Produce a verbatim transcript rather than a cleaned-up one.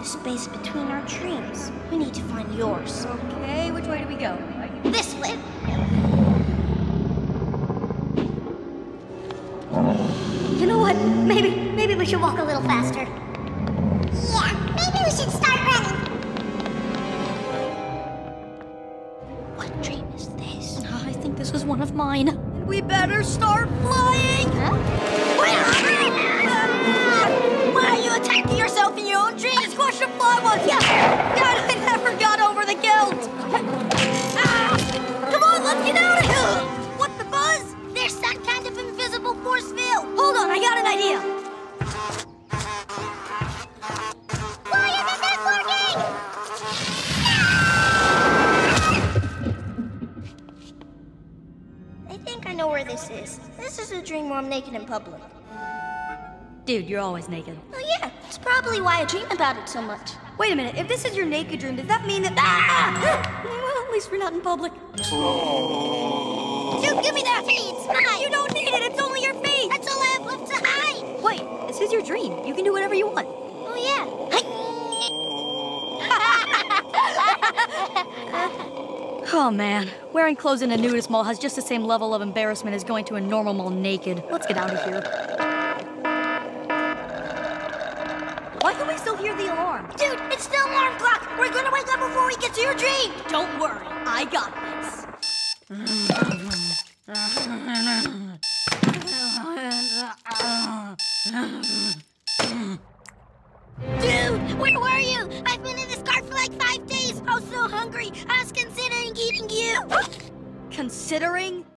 the space between our dreams. We need to find yours. Okay, which way do we go? This way. You know what? Maybe, maybe we should walk a little faster. Yeah, maybe we should start running. What dream is this? I think this is one of mine. We better start flying! Huh? Why are you attacking yourself in your own dreams? I squashed a fly once! Yeah! God, I never got over the guilt! Ah! Come on, let's get out of here! What the buzz? There's some kind of invisible force field. Hold on, I got an idea! Why isn't this working? I think I know where this is. This is a dream where I'm naked in public. Dude, you're always naked. Oh yeah, it's probably why I dream about it so much. Wait a minute, if this is your naked dream, does that mean that... Ah! Well, at least we're not in public. Dude, give me that feet! It's mine! You don't need it, it's only your feet! That's all I have left to hide! Wait, this is your dream. You can do whatever you want. Oh yeah. Oh man, wearing clothes in a nudist mall has just the same level of embarrassment as going to a normal mall naked. Let's get out of here. Why can we still hear the alarm? Dude, it's the alarm clock! We're gonna wake up before we get to your dream! Don't worry, I got this. Dude, where were you? I've been in this car for like five days. I was so hungry. I was considering eating you. Considering?